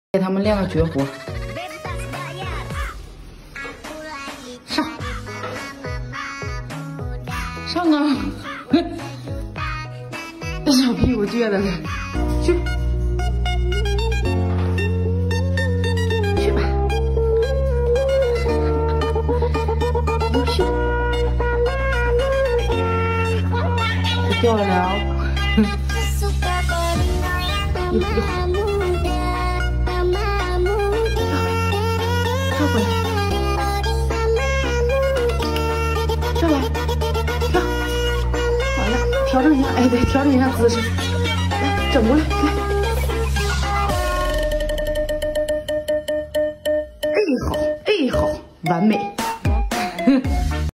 给他们练个绝活，上啊！小屁股撅的，去吧，优秀，掉了，哟，跳回来，跳来，跳，好了，调整一下，哎，对，调整一下姿势，来，整过来，来，哎好，哎好，完美。